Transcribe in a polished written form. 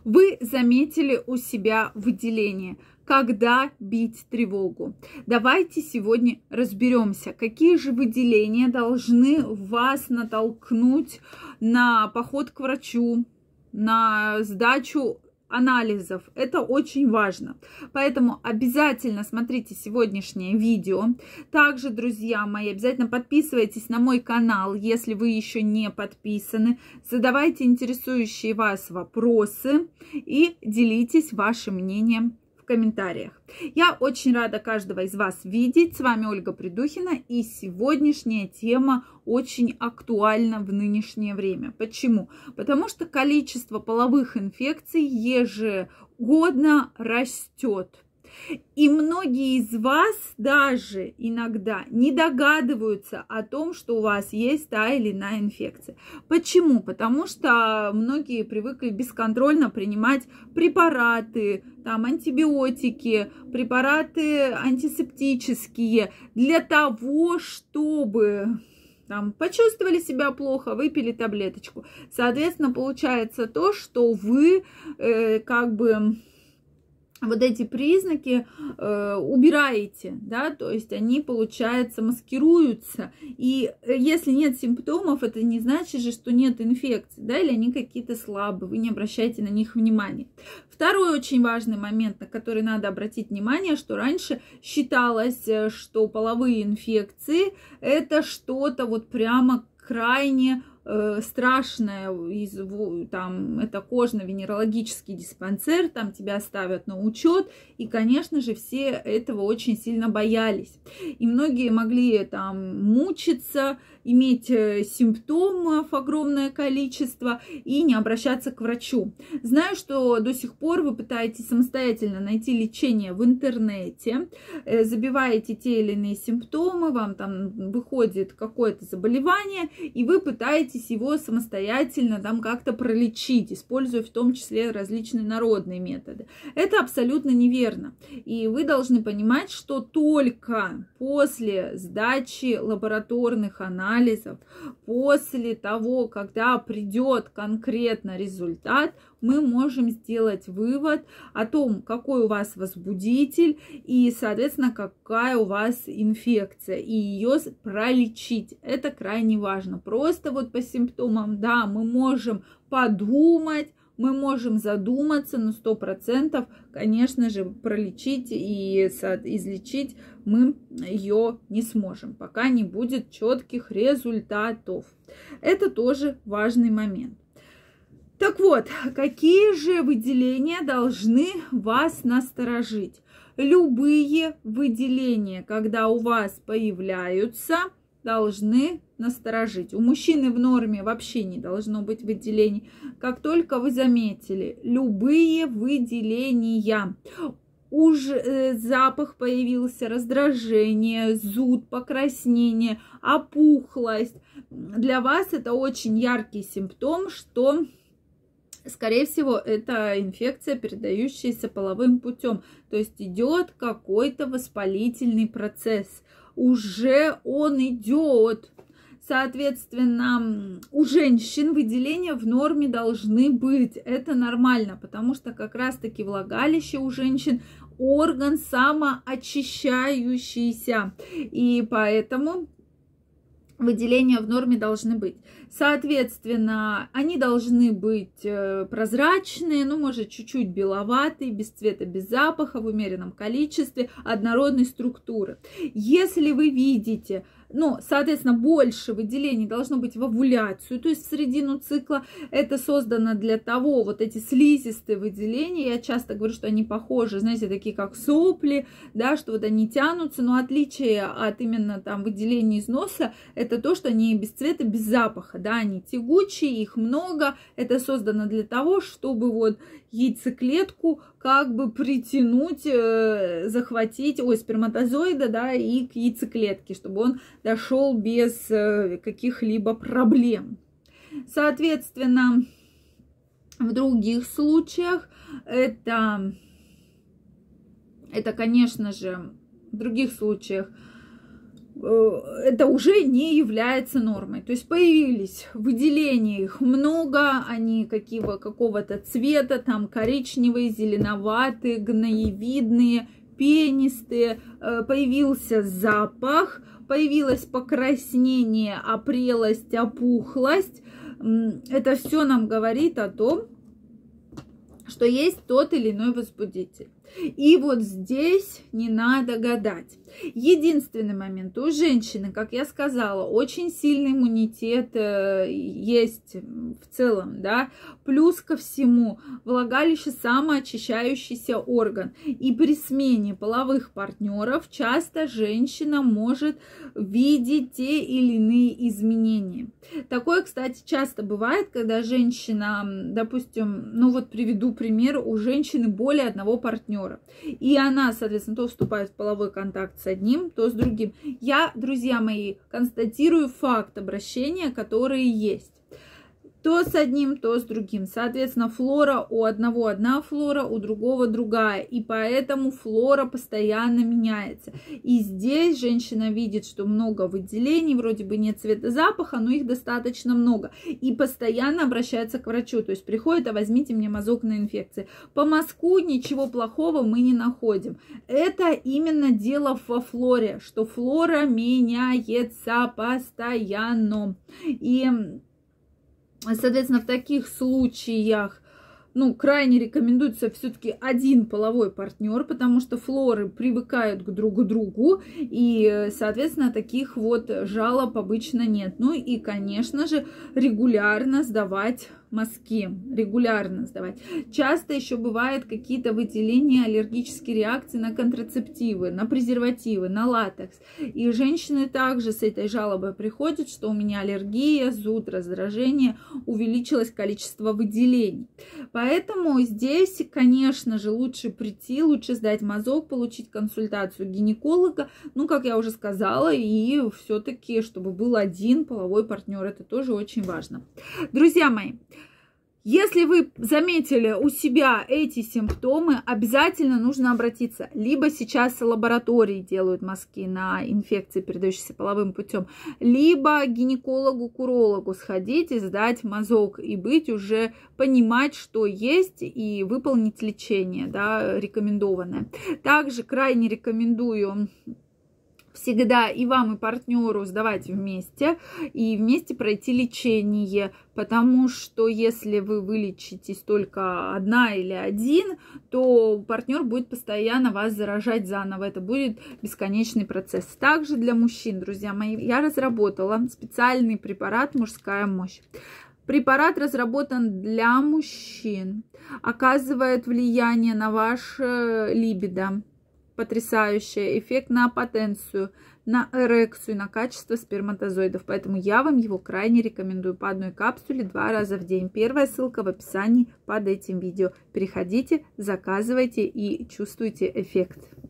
Вы заметили у себя выделение. Когда бить тревогу? Давайте сегодня разберемся, какие же выделения должны вас натолкнуть на поход к врачу, на сдачу анализов. Это очень важно. Поэтому обязательно смотрите сегодняшнее видео. Также, друзья мои, обязательно подписывайтесь на мой канал, если вы еще не подписаны. Задавайте интересующие вас вопросы и делитесь вашим мнением в комментариях. Я очень рада каждого из вас видеть. С вами Ольга Придухина, и сегодняшняя тема очень актуальна в нынешнее время. Почему? Потому что количество половых инфекций ежегодно растет. И многие из вас даже иногда не догадываются о том, что у вас есть та или иная инфекция. Почему? Потому что многие привыкли бесконтрольно принимать препараты, там, антибиотики, препараты антисептические для того, чтобы почувствовали себя плохо, выпили таблеточку. Соответственно, получается то, что вы вот эти признаки убираете, да, то есть они, получается, маскируются. И если нет симптомов, это не значит же, что нет инфекции, да, или они какие-то слабые, вы не обращаете на них внимания. Второй очень важный момент, на который надо обратить внимание, что раньше считалось, что половые инфекции это что-то вот прямо крайне страшное, там, это кожно-венерологический диспансер, там тебя ставят на учет, и, конечно же, все этого очень сильно боялись. И многие могли там мучиться, иметь симптомов огромное количество и не обращаться к врачу. Знаю, что до сих пор вы пытаетесь самостоятельно найти лечение в интернете, забиваете те или иные симптомы, вам там выходит какое-то заболевание, и вы пытаетесь его самостоятельно там как-то пролечить, используя в том числе различные народные методы. Это абсолютно неверно. И вы должны понимать, что только после сдачи лабораторных анализов, после того, когда придет конкретно результат, мы можем сделать вывод о том, какой у вас возбудитель и, соответственно, какая у вас инфекция, и ее пролечить. Это крайне важно. Просто вот по симптомам, да, мы можем подумать, мы можем задуматься, но 100%, конечно же, пролечить и излечить мы ее не сможем, пока не будет четких результатов. Это тоже важный момент. Так вот, какие же выделения должны вас насторожить? Любые выделения, когда у вас появляются, должны насторожить. У мужчины в норме вообще не должно быть выделений. Как только вы заметили любые выделения, уже запах появился, раздражение, зуд, покраснение, опухлость, для вас это очень яркий симптом, что, скорее всего, это инфекция, передающаяся половым путем. То есть идет какой-то воспалительный процесс. Уже он идет. Соответственно, у женщин выделения в норме должны быть. Это нормально, потому что как раз-таки влагалище у женщин орган самоочищающийся. И поэтому выделения в норме должны быть. Соответственно, они должны быть прозрачные, ну, может, чуть-чуть беловатые, без цвета, без запаха, в умеренном количестве, однородной структуры. Если вы видите, ну, соответственно, больше выделений должно быть в овуляцию, то есть в середину цикла. Это создано для того, вот эти слизистые выделения, я часто говорю, что они похожи, знаете, такие как сопли, да, что вот они тянутся, но отличие от именно там выделений из носа, это то, что они без цвета, без запаха, да, они тягучие, их много, это создано для того, чтобы вот яйцеклетку как бы притянуть, захватить, сперматозоида, да, и к яйцеклетке, чтобы он дошел без каких-либо проблем. Соответственно, в других случаях это, конечно же, в других случаях это уже не является нормой. То есть появились выделения, их много, они какого-то цвета, там коричневые, зеленоватые, гноевидные, пенистые, появился запах, появилось покраснение, опрелость, опухлость. Это все нам говорит о том, что есть тот или иной возбудитель. И вот здесь не надо гадать. Единственный момент: у женщины, как я сказала, очень сильный иммунитет есть в целом, да, плюс ко всему влагалище самоочищающийся орган. И при смене половых партнеров часто женщина может видеть те или иные изменения. Такое, кстати, часто бывает, когда женщина, допустим, ну вот приведу пример, у женщины более одного партнера. И она, соответственно, то вступает в половой контакт с одним, то с другим. Я, друзья мои, констатирую факт обращения, которые есть. То с одним, то с другим. Соответственно, флора у одного одна флора, у другого другая. И поэтому флора постоянно меняется. И здесь женщина видит, что много выделений, вроде бы нет цвета, запаха, но их достаточно много. И постоянно обращается к врачу. То есть приходит: а возьмите мне мазок на инфекции. По мазку ничего плохого мы не находим. Это именно дело во флоре, что флора меняется постоянно. И соответственно, в таких случаях, ну, крайне рекомендуется все-таки один половой партнер, потому что флоры привыкают друг к другу, и, соответственно, таких вот жалоб обычно нет. Ну и, конечно же, регулярно сдавать мазки, регулярно сдавать. Часто еще бывают какие-то выделения, аллергические реакции на контрацептивы, на презервативы, на латекс. И женщины также с этой жалобой приходят, что у меня аллергия, зуд, раздражение, увеличилось количество выделений. Поэтому здесь, конечно же, лучше прийти, лучше сдать мазок, получить консультацию гинеколога. Ну, как я уже сказала, и все-таки, чтобы был один половой партнер, это тоже очень важно. Друзья мои, если вы заметили у себя эти симптомы, обязательно нужно обратиться. Либо сейчас в лаборатории делают мазки на инфекции, передающиеся половым путем, либо к гинекологу-курологу сходить и сдать мазок, и уже понимать, что есть, и выполнить лечение, да, рекомендованное. Также крайне рекомендую всегда и вам, и партнеру сдавать вместе, и вместе пройти лечение, потому что если вы вылечитесь только одна или один, то партнер будет постоянно вас заражать заново. Это будет бесконечный процесс. Также для мужчин, друзья мои, я разработала специальный препарат «Мужская мощь». Препарат разработан для мужчин, оказывает влияние на ваше либидо, потрясающий эффект на потенцию, на эрекцию, на качество сперматозоидов. Поэтому я вам его крайне рекомендую. По одной капсуле 2 раза в день. Первая ссылка в описании под этим видео. Переходите, заказывайте и чувствуйте эффект.